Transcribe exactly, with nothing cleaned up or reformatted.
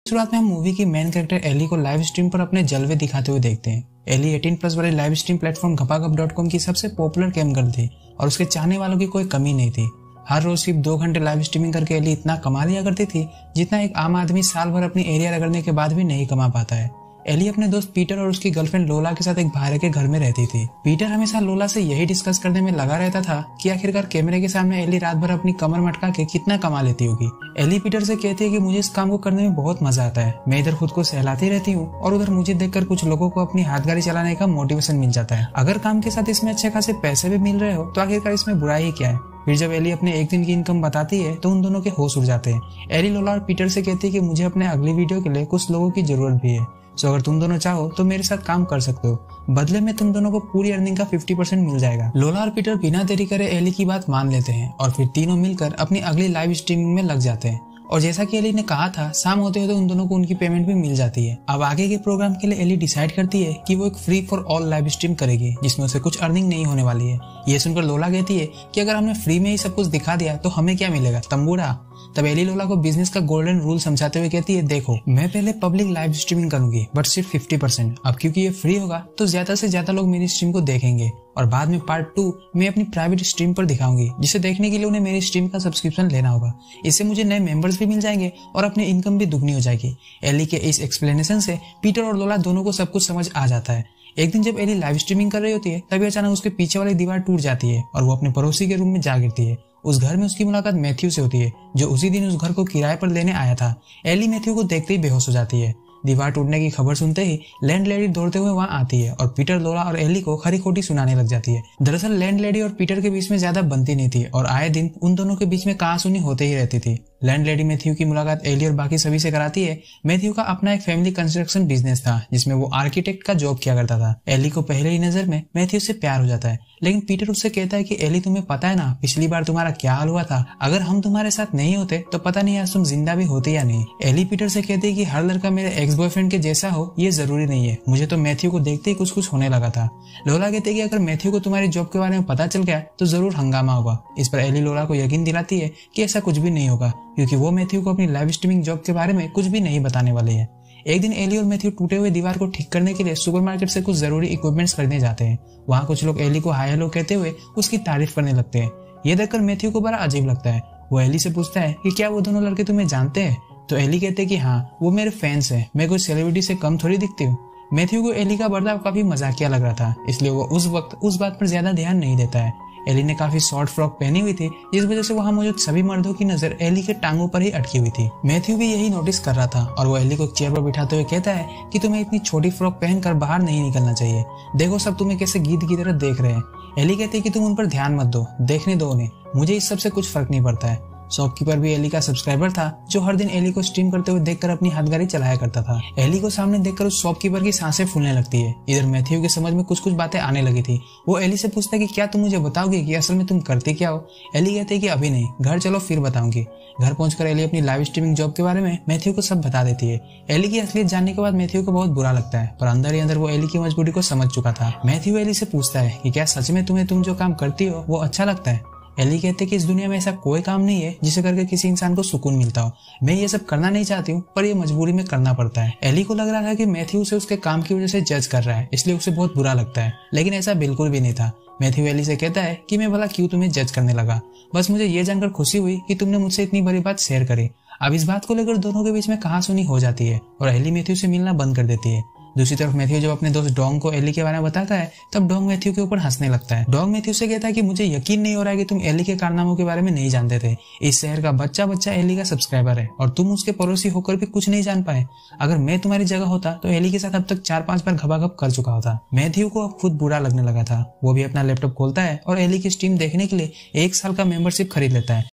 शुरुआत में हम मूवी की मेन कैरेक्टर एली को लाइव स्ट्रीम पर अपने जलवे दिखाते हुए देखते हैं। एली अठारह प्लस वाले live stream platform Gapagap dot com की सबसे पॉपुलर गेम गर्ल थी और उसके चाहने वालों की कोई कमी नहीं थी। हर रोज सिर्फ दो घंटे लाइव स्ट्रीमिंग करके एली इतना कमा लिया करती थी जितना एक आम आदमी साल भर अपनी एरिया रगड़ने के बाद भी नहीं कमा पाता है। एली अपने दोस्त पीटर और उसकी गर्लफ्रेंड लोला के साथ एक भाड़े के घर में रहती थी। पीटर हमेशा लोला से यही डिस्कस करने में लगा रहता था कि आखिरकार कैमरे के सामने एली रात भर अपनी कमर मटका के कितना कमा लेती होगी। एली पीटर से कहती है कि मुझे इस काम को करने में बहुत मजा आता है, मैं इधर खुद को सहलाती रहती हूँ और उधर मुझे देखकर कुछ लोगों को अपनी हाथ गाड़ी चलाने का मोटिवेशन मिल जाता है। अगर काम के साथ इसमें अच्छे खासे पैसे भी मिल रहे हो तो आखिरकार इसमें बुराई ही क्या है। फिर जब एली अपने एक दिन की इनकम बताती है तो उन दोनों के होश उड़ जाते हैं। एली लोला और पीटर से कहती है कि मुझे अपने अगली वीडियो के लिए कुछ लोगों की जरूरत भी है, सो अगर तुम दोनों चाहो तो मेरे साथ काम कर सकते हो, बदले में तुम दोनों को पूरी अर्निंग का पचास परसेंट मिल जाएगा। लोला और पीटर बिना देरी करे एली की बात मान लेते हैं और फिर तीनों मिलकर अपनी अगली लाइव स्ट्रीमिंग में लग जाते हैं। और जैसा कि एली ने कहा था, शाम होते होते उन दोनों को उनकी पेमेंट भी मिल जाती है। अब आगे के प्रोग्राम के लिए एली डिसाइड करती है कि वो एक free for all live stream करेगी जिसमें उसे कुछ अर्निंग नहीं होने वाली है। ये सुनकर लोला कहती है कि अगर हमने फ्री में ही सब कुछ दिखा दिया तो हमें क्या मिलेगा, तंबूरा। तब एली लोला को बिजनेस का गोल्डन रूल समझाते हुए कहती है, देखो मैं पहले पब्लिक लाइव स्ट्रीमिंग करूंगी बट सिर्फ पचास परसेंट। अब क्योंकि ये फ्री होगा तो ज्यादा से ज्यादा लोग मेरी स्ट्रीम को देखेंगे और बाद में पार्ट टू मैं अपनी प्राइवेट स्ट्रीम पर दिखाऊंगी, जिसे देखने के लिए उन्हें मेरी स्ट्रीम का सब्सक्रिप्शन लेना होगा। इससे मुझे नए मेंबर्स भी मिल जाएंगे और अपनी इनकम भी दुगनी हो जाएगी। एली के इस एक्सप्लेनेशन से पीटर और लोला दोनों को सब कुछ समझ आ जाता है। एक दिन जब एली लाइव स्ट्रीमिंग कर रही होती है तभी अचानक उसके पीछे वाली दीवार टूट जाती है और वो अपने पड़ोसी के रूम में जा गिरती है। उस घर में उसकी मुलाकात मैथ्यू से होती है जो उसी दिन उस घर को किराए पर लेने आया था। एली मैथ्यू को देखते ही बेहोश हो जाती है। दीवार टूटने की खबर सुनते ही लैंडलेडी दौड़ते हुए वहां आती है और पीटर, लोला और एली को खरी खोटी सुनाने लग जाती है। दरअसल लैंडलेडी और पीटर के बीच में ज्यादा बनती नहीं थी और आए दिन उन दोनों के बीच में कहासुनी होते ही रहती थी। लैंडलेडी मैथ्यू की मुलाकात एली और बाकी सभी से कराती है। मैथ्यू का अपना एक फैमिली कंस्ट्रक्शन बिजनेस था जिसमें वो आर्किटेक्ट का जॉब किया करता था। एली को पहले ही नजर में मैथ्यू से प्यार हो जाता है, लेकिन पीटर उससे कहता है कि एली तुम्हें पता है ना पिछली बार तुम्हारा क्या हाल हुआ था, अगर हम तुम्हारे साथ नहीं होते तो पता नहीं आज तुम जिंदा भी होते या नहीं। एली पीटर से कहती है कि हर लड़का मेरे एक्स बॉयफ्रेंड के जैसा हो ये जरूरी नहीं है, मुझे तो मैथ्यू को देखते ही कुछ कुछ होने लगा था। लोला कहते कि अगर मैथ्यू को तुम्हारी जॉब के बारे में पता चल गया तो जरूर हंगामा होगा। इस पर एली लोला को यकीन दिलाती है कि ऐसा कुछ भी नहीं होगा क्योंकि वो मैथ्यू को अपनी लाइव स्ट्रीमिंग जॉब के बारे में कुछ भी नहीं बताने वाली है। एक दिन एली और मैथ्यू टूटे हुए दीवार को ठीक करने के लिए सुपरमार्केट से कुछ जरूरी इक्विपमेंट्स खरीदने जाते हैं। वहाँ कुछ लोग एली को हाय हेलो कहते हुए उसकी तारीफ करने लगते हैं। ये देखकर मैथ्यू को बड़ा अजीब लगता है। वो एली से पूछता है कि क्या वो दोनों लड़के तुम्हें जानते हैं? तो एली कहते हैं कि हाँ, वो मेरे फैंस हैं, मैं कोई सेलिब्रिटी से कम थोड़ी दिखती हूँ। मैथ्यू को एली का बर्ताव काफी मजाकिया लग रहा था, इसलिए वो उस वक्त उस बात पर ज्यादा ध्यान नहीं देता है। एली ने काफी शॉर्ट फ्रॉक पहनी हुई थी जिस वजह से वहां मौजूद सभी मर्दों की नजर एली के टांगों पर ही अटकी हुई थी। मैथ्यू भी यही नोटिस कर रहा था और वो एली को चेयर पर बिठाते हुए कहता है कि तुम्हें इतनी छोटी फ्रॉक पहनकर बाहर नहीं निकलना चाहिए, देखो सब तुम्हें कैसे गीध की तरह देख रहे हैं। एली कहती है कि तुम उन पर ध्यान मत दो, देखने दो उन्हें, मुझे इस सब से कुछ फर्क नहीं पड़ता है। शॉपकीपर भी एली का सब्सक्राइबर था जो हर दिन एली को स्ट्रीम करते हुए देखकर अपनी हाथगाड़ी चलाया करता था। एली को सामने देखकर उस शॉपकीपर की सांसें फूलने लगती है। इधर मैथ्यू के समझ में कुछ कुछ बातें आने लगी थी। वो एली से पूछता है कि क्या तुम मुझे बताओगे कि असल में तुम करते क्या हो? एली कहते है कि अभी नहीं, घर चलो फिर बताऊंगी। घर पहुंचकर एली अपनी लाइव स्ट्रीमिंग जॉब के बारे में मैथ्यू को सब बता देती है। एली की असलियत जानने के बाद मैथ्यू को बहुत बुरा लगता है, पर अंदर ही अंदर वो एली की मजबूरी को समझ चुका था। मैथ्यू एली से पूछता है कि क्या सच में तुम्हें तुम जो काम करती हो वो अच्छा लगता है? एली कहते कि इस दुनिया में ऐसा कोई काम नहीं है जिसे करके किसी इंसान को सुकून मिलता हो। मैं ये सब करना नहीं चाहती हूँ पर ये मजबूरी में करना पड़ता है। एली को लग रहा था कि मैथ्यू उसे उसके काम की वजह से जज कर रहा है, इसलिए उसे बहुत बुरा लगता है, लेकिन ऐसा बिल्कुल भी नहीं था। मैथ्यू एली से कहता है कि मैं भला क्यों तुम्हें जज करने लगा, बस मुझे ये जानकर खुशी हुई कि तुमने मुझसे इतनी बड़ी बात शेयर करी। अब इस बात को लेकर दोनों के बीच में कहासुनी हो जाती है और एली मैथ्यू से मिलना बंद कर देती है। दूसरी तरफ मैथ्यू जब अपने दोस्त डोंग को एली के बारे में बताता है तब डोंग मैथ्यू के ऊपर हंसने लगता है। डोंग मैथ्यू से कहता है कि मुझे यकीन नहीं हो रहा है कि तुम एली के कारनामों के बारे में नहीं जानते थे। इस शहर का बच्चा बच्चा एली का सब्सक्राइबर है और तुम उसके पड़ोसी होकर भी कुछ नहीं जान पाए। अगर मैं तुम्हारी जगह होता तो एली के साथ अब तक चार पांच बार घबाघब कर चुका होता। मैथ्यू को अब खुद बुरा लगने लगा था। वो भी अपना लैपटॉप खोलता है और एली की स्ट्रीम देखने के लिए एक साल का मेंबरशिप खरीद लेता है।